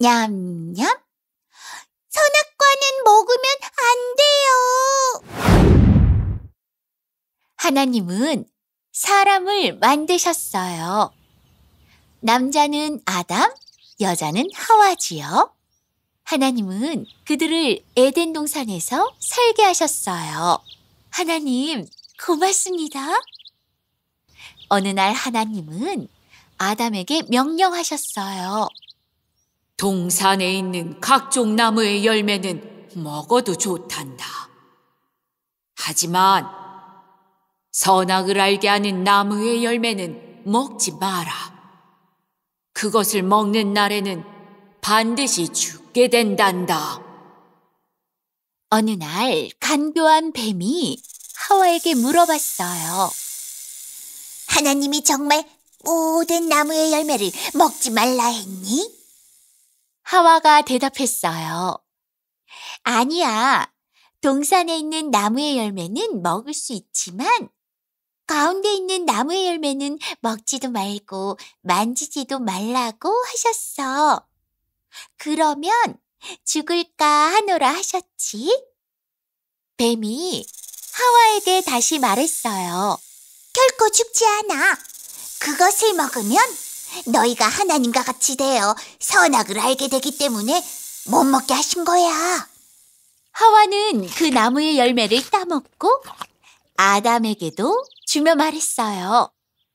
냠냠. 선악과는 먹으면 안 돼요. 하나님은 사람을 만드셨어요. 남자는 아담, 여자는 하와지요. 하나님은 그들을 에덴 동산에서 살게 하셨어요. 하나님, 고맙습니다. 어느 날 하나님은 아담에게 명령하셨어요. 동산에 있는 각종 나무의 열매는 먹어도 좋단다. 하지만 선악을 알게 하는 나무의 열매는 먹지 마라. 그것을 먹는 날에는 반드시 죽게 된단다. 어느 날 간교한 뱀이 하와에게 물어봤어요. 하나님이 정말 모든 나무의 열매를 먹지 말라 했니? 하와가 대답했어요. 아니야. 동산에 있는 나무의 열매는 먹을 수 있지만 가운데 있는 나무의 열매는 먹지도 말고 만지지도 말라고 하셨어. 그러면 죽을까 하노라 하셨지? 뱀이 하와에게 다시 말했어요. 결코 죽지 않아. 그것을 먹으면 너희가 하나님과 같이 되어 선악을 알게 되기 때문에 못 먹게 하신 거야. 하와는 그 나무의 열매를 따먹고 아담에게도 주며 말했어요.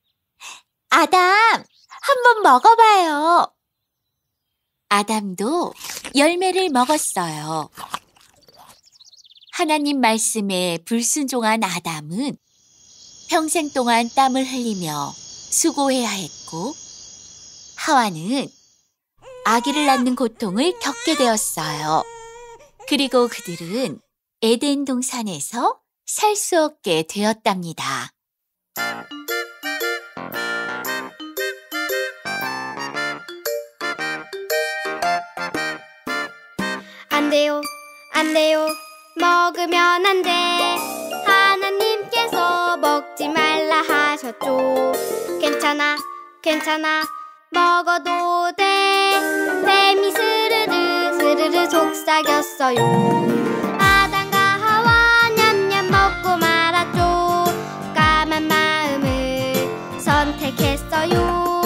아담, 한번 먹어봐요. 아담도 열매를 먹었어요. 하나님 말씀에 불순종한 아담은 평생 동안 땀을 흘리며 수고해야 했고, 하와는 아기를 낳는 고통을 겪게 되었어요. 그리고 그들은 에덴 동산에서 살 수 없게 되었답니다. 안 돼요, 안 돼요, 먹으면 안 돼. 하나님께서 먹지 말라 하셨죠. 괜찮아, 괜찮아, 먹어도 돼. 뱀이 스르르 스르르 속삭였어요. 아담과 하와 냠냠 먹고 말았죠. 까만 마음을 선택했어요.